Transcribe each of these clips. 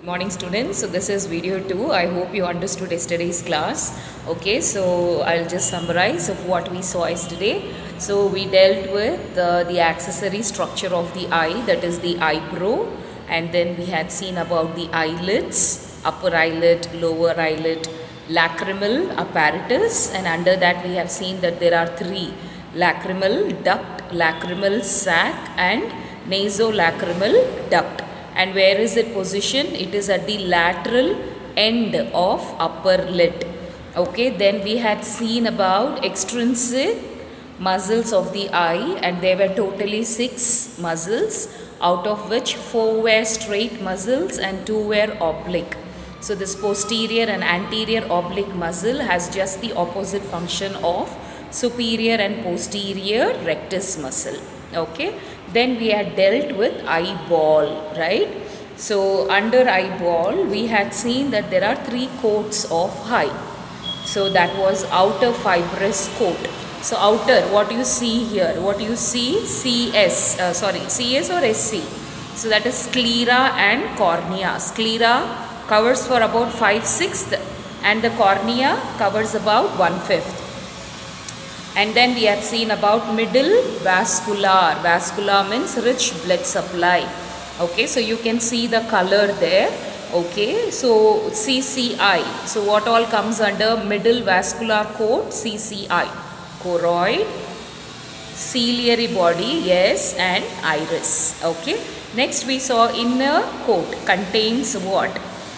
Morning students, so this is video 2. I hope you understood yesterday's class. Okay, so I'll just summarize of what we saw yesterday. So we dealt with the accessory structure of the eye, that is the eyebrow, and then we had seen about the eyelids, upper eyelid, lower eyelid, lacrimal apparatus, and under that we have seen that there are three: lacrimal duct, lacrimal sac and nasolacrimal duct. And where is it positioned? It is at the lateral end of upper lid. Okay, then we had seen about extrinsic muscles of the eye, and there were totally 6 muscles, out of which 4 were straight muscles and 2 were oblique. So this posterior and anterior oblique muscle has just the opposite function of superior and posterior rectus muscle. Okay, then we had dealt with eyeball, right? So under eyeball we had seen that there are 3 coats of eye. So that was outer fibrous coat. So outer, what you see here, what you see, CS or SC. So that is sclera and cornea. Sclera covers for about 5/6 and the cornea covers about 1/5. And then we have seen about middle vascular. Vascular means rich blood supply. Okay, so you can see the color there. Okay, so CCI. So what all comes under middle vascular coat? CCI. Choroid, ciliary body, yes, and iris. Okay. Next we saw inner coat contains what?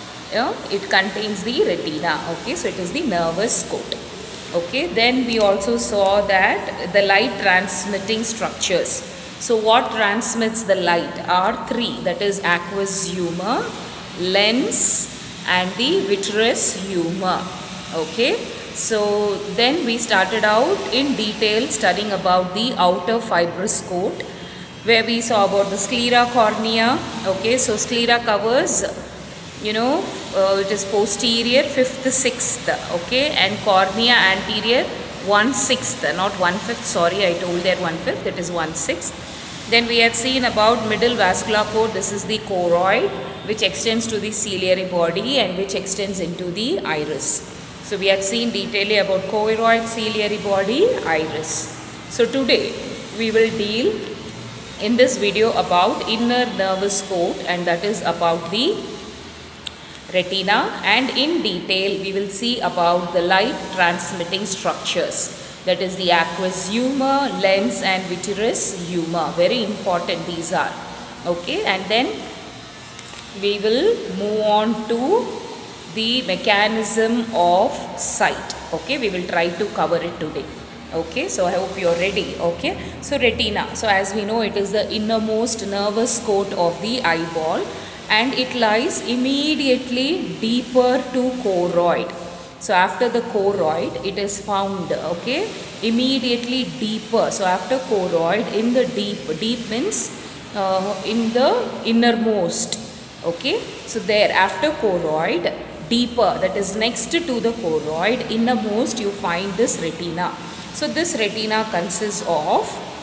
It contains the retina. Okay, so it is the nervous coat. Okay, then we also saw that the light transmitting structures. So what transmits the light are 3, that is aqueous humor, lens and the vitreous humor. Okay, so then we started out in detail studying about the outer fibrous coat, where we saw about the sclera cornea. Okay, so sclera covers, it is posterior 5th 6th, okay, and cornea anterior 1/6, not 1/5, sorry, I told there 1/5, it is 1/6. Then we had seen about middle vascular coat. This is the choroid, which extends to the ciliary body and which extends into the iris. So we had seen detailedly about choroid, ciliary body, iris. So today we will deal in this video about inner nervous coat, and that is about the retina, and in detail we will see about the light transmitting structures, that is the aqueous humor, lens and vitreous humor. Very important these are. Okay, and then we will move on to the mechanism of sight. Okay, we will try to cover it today. Okay, so I hope you are ready. Okay, so retina, so as we know, it is the innermost nervous coat of the eyeball, and it lies immediately deeper to choroid. So after the choroid it is found, okay, immediately deeper. So after choroid, in the deep means in the innermost. Okay, so there after choroid, deeper, that is next to the choroid, innermost, you find this retina. So this retina consists of,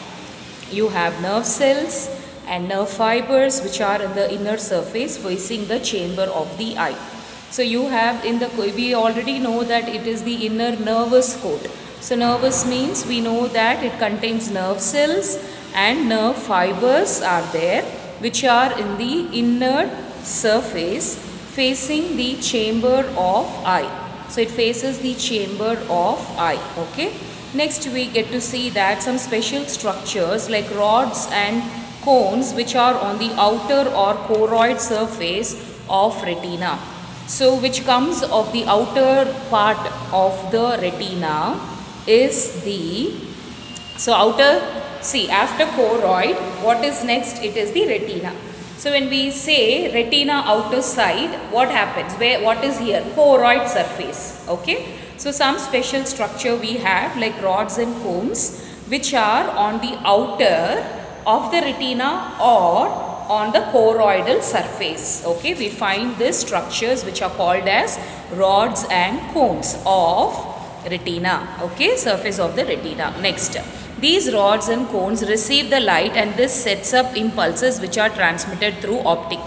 you have nerve cells and nerve fibers which are in the inner surface facing the chamber of the eye. So you have we already know that it is the inner nervous coat. So nervous means we know that it contains nerve cells and nerve fibers are there, which are in the inner surface facing the chamber of eye. So it faces the chamber of eye. Okay. Next we get to see that some special structures like rods and cones which are on the outer or choroid surface of retina. So which comes of the outer part of the retina is the, so outer, see after choroid, what is next? It is the retina. So when we say retina outer side, what happens? What is here? Choroid surface. Okay. So some special structure we have like rods and cones which are on the outer of the retina or on the choroidal surface. Okay, we find these structures which are called as rods and cones of retina. Okay, surface of the retina. Next, these rods and cones receive the light and this sets up impulses which are transmitted through optic nerve.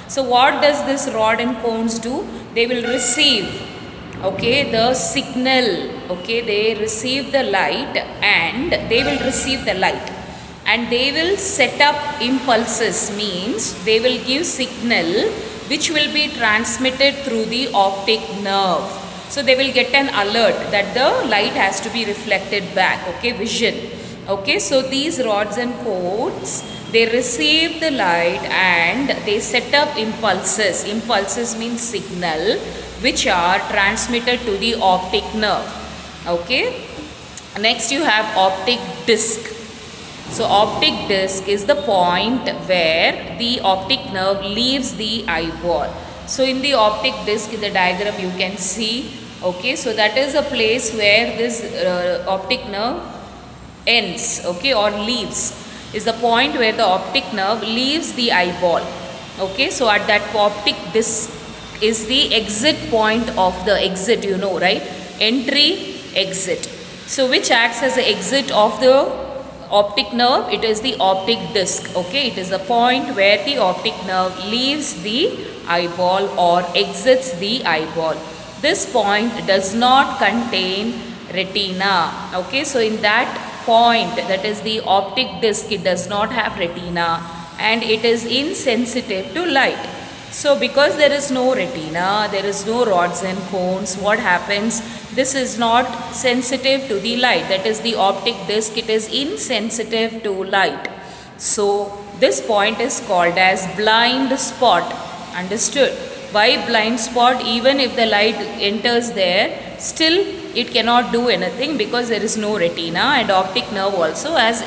So what does this rod and cones do? They will receive, okay, the signal, okay, they receive the light and they will receive the light and they will set up impulses, means they will give signal which will be transmitted through the optic nerve. So they will get an alert that the light has to be reflected back, okay, vision. Okay, so these rods and cones, they receive the light and they set up impulses. Impulses means signal which are transmitted to the optic nerve. Okay, next you have optic disc. So optic disc is the point where the optic nerve leaves the eyeball. So in the optic disc, in the diagram you can see, okay, so that is a place where this optic nerve ends, okay, or leaves, is the point where the optic nerve leaves the eyeball. Okay, so at that optic disc is the exit point of the exit, you know, right? Entry, exit. So which acts as the exit of the optic nerve? It is the optic disc. Okay, it is the point where the optic nerve leaves the eyeball or exits the eyeball. This point does not contain retina. Okay, so in that point, that is the optic disc, it does not have retina and it is insensitive to light. So because there is no retina, there is no rods and cones, what happens? This is not sensitive to the light. That is the optic disc, it is insensitive to light. So this point is called as blind spot. Understood? Why blind spot? Even if the light enters there, still it cannot do anything because there is no retina and optic nerve also has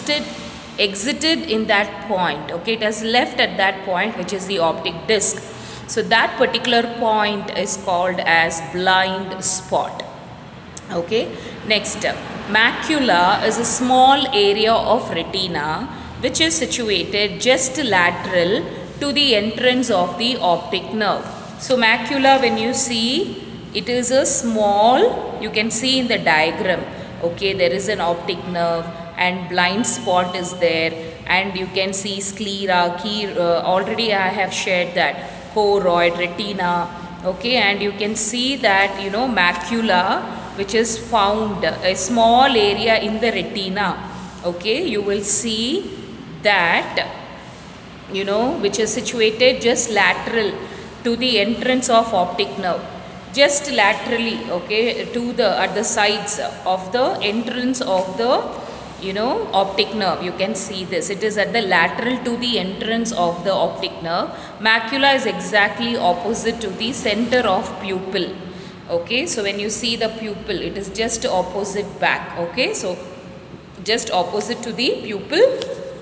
exited in that point. Okay, it has left at that point, which is the optic disc. So that particular point is called as blind spot. Okay, next, macula is a small area of retina which is situated just lateral to the entrance of the optic nerve. So macula, when you see, it is a small, you can see in the diagram, okay, there is an optic nerve and blind spot is there and you can see sclera, already I have shared that, choroid, retina, okay, and you can see that, you know, macula, which is found a small area in the retina, okay, you will see that, you know, which is situated just lateral to the entrance of optic nerve, just laterally, okay, to the, at the sides of the entrance of the, you know, optic nerve. You can see this, it is at the lateral to the entrance of the optic nerve. Macula is exactly opposite to the center of pupil. Okay, so when you see the pupil, it is just opposite back. Okay, so just opposite to the pupil.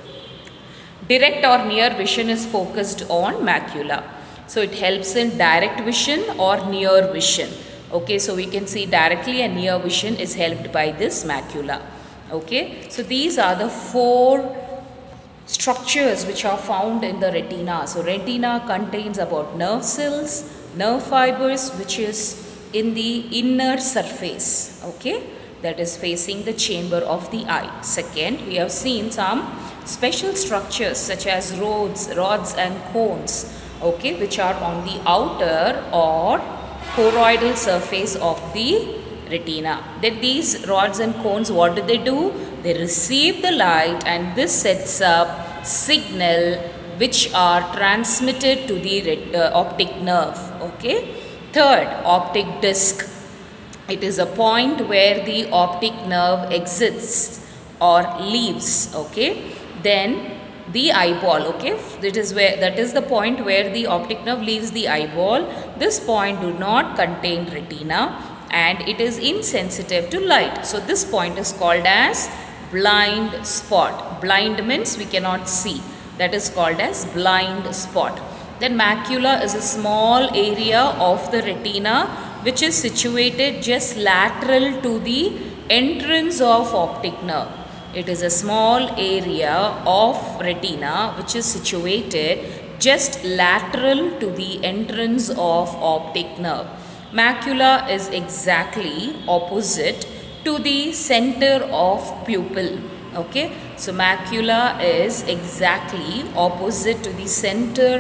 Direct or near vision is focused on macula. So it helps in direct vision or near vision. Okay, so we can see directly and near vision is helped by this macula. Okay, so these are the 4 structures which are found in the retina. So retina contains about nerve cells, nerve fibers, which is in the inner surface, okay, that is facing the chamber of the eye. Second, we have seen some special structures such as rods and cones, okay, which are on the outer or choroidal surface of the retina. Then these rods and cones, what do? They receive the light and this sets up signal which are transmitted to the optic nerve. Okay. Third, optic disc. It is a point where the optic nerve exits or leaves. Okay. Then the eyeball, okay, that is the point where the optic nerve leaves the eyeball. This point do not contain retina and it is insensitive to light. So this point is called as blind spot. Blind means we cannot see. That is called as blind spot. Then macula is a small area of the retina which is situated just lateral to the entrance of optic nerve. It is a small area of retina which is situated just lateral to the entrance of optic nerve. Macula is exactly opposite to the center of pupil. Okay, so macula is exactly opposite to the center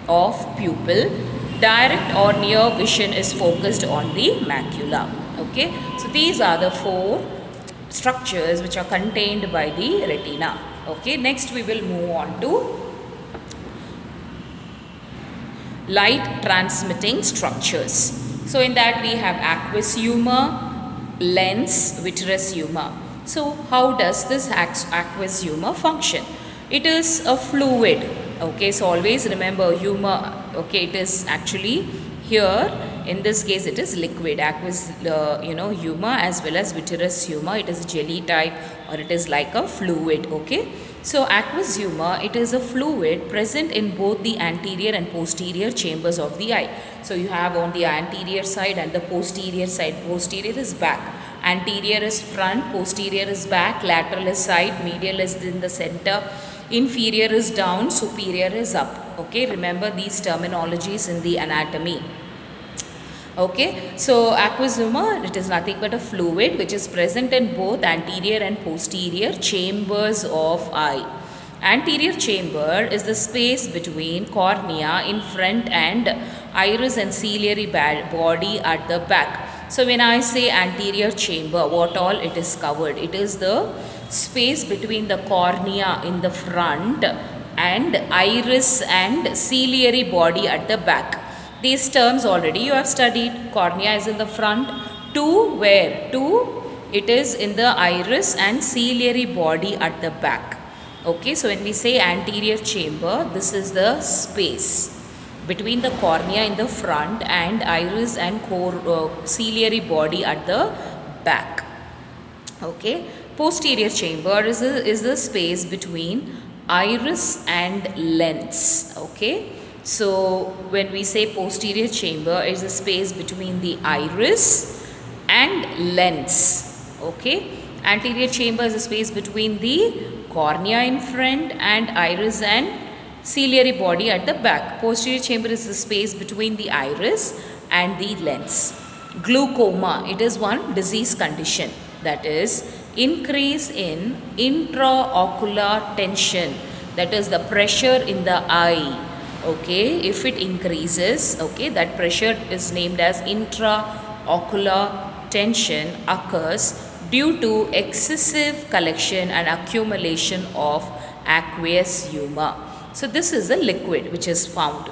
of pupil. Direct or near vision is focused on the macula. Okay, so these are the 4 structures which are contained by the retina. Okay, next we will move on to light transmitting structures. So in that we have aqueous humor, lens, vitreous humor. So how does this aqueous humor function? It is a fluid. Okay, so always remember humor. Okay, it is actually here in this case it is liquid. Aqueous humor as well as vitreous humor, it is jelly type or it is like a fluid. Okay, so aqueous humor, it is a fluid present in both the anterior and posterior chambers of the eye. So you have on the anterior side and the posterior side. Posterior is back, anterior is front, posterior is back, lateral is side, medial is in the center, inferior is down, superior is up. Okay, remember these terminologies in the anatomy. Okay, so aqueous humor, it is nothing but a fluid which is present in both anterior and posterior chambers of eye. Anterior chamber is the space between cornea in front and iris and ciliary body at the back. So when I say anterior chamber, what all it is covered? It is the space between the cornea in the front and iris and ciliary body at the back. These terms already you have studied. Cornea is in the front. To where? To it is in the iris and ciliary body at the back. Okay, so when we say anterior chamber, this is the space between the cornea in the front and iris and ciliary body at the back. Okay, posterior chamber is the space between iris and lens. Okay, so when we say posterior chamber, is the space between the iris and lens. Okay, anterior chamber is the space between the cornea in front and iris and ciliary body at the back. Posterior chamber is the space between the iris and the lens. Glaucoma, it is one disease condition, that is increase in intraocular tension, that is the pressure in the eye. Okay, if it increases, okay, that pressure is named as intraocular tension occurs due to excessive collection and accumulation of aqueous humor. So this is a liquid which is found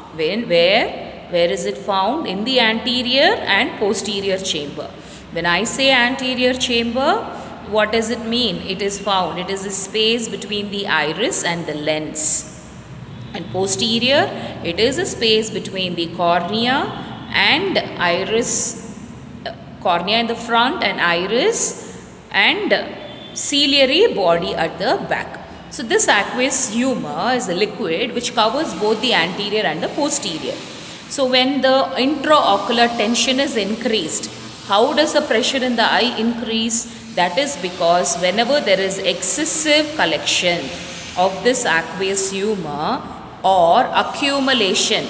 where is it found? In the anterior and posterior chamber. When I say anterior chamber, what does it mean? It is found, it is the space between the iris and the lens. And posterior, it is a space between the cornea and iris, cornea in the front and iris and ciliary body at the back. So this aqueous humor is a liquid which covers both the anterior and the posterior. So when the intraocular tension is increased, how does the pressure in the eye increase? That is because whenever there is excessive collection of this aqueous humor or accumulation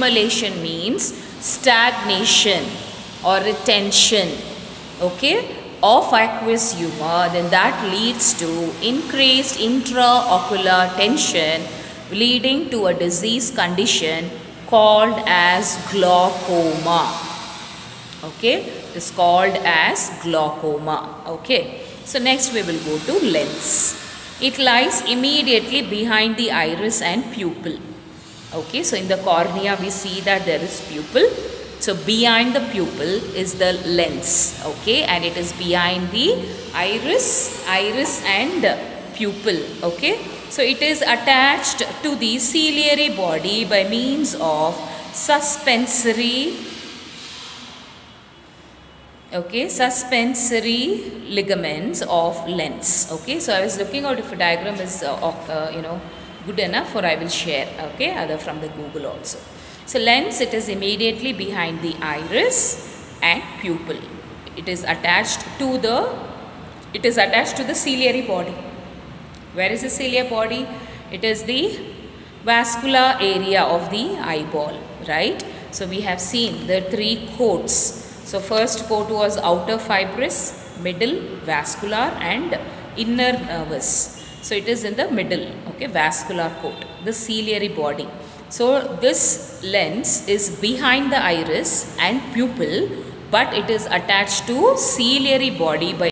means stagnation or retention, okay, of aqueous humor, then that leads to increased intraocular tension, leading to a disease condition called as glaucoma. Okay, it is called as glaucoma. Okay, so next we will go to lens. It lies immediately behind the iris and pupil. Okay, so in the cornea we see that there is pupil. So behind the pupil is the lens. Okay, and it is behind the iris and pupil. Okay, so it is attached to the ciliary body by means of suspensory ligaments of lens. Okay, so I was looking out if a diagram is good enough, or I will share, okay, other from the Google also. So lens, it is immediately behind the iris and pupil. It is attached to the ciliary body. Where is the ciliary body? It is the vascular area of the eyeball, right? So we have seen the 3 coats. So first coat was outer fibrous, middle vascular and inner nervous. So it is in the middle, okay, vascular coat, the ciliary body. So this lens is behind the iris and pupil, but it is attached to ciliary body by